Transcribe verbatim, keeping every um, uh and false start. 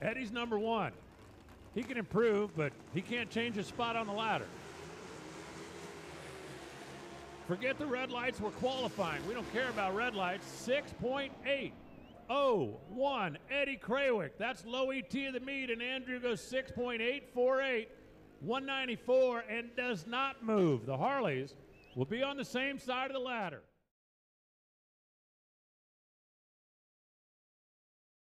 Eddie's number one. He can improve, but he can't change his spot on the ladder. Forget the red lights, we're qualifying. We don't care about red lights. six point eight oh one, Eddie Krawiec. That's low E T of the meet, and Andrew goes six point eight four eight, one ninety-four, and does not move. The Harleys will be on the same side of the ladder.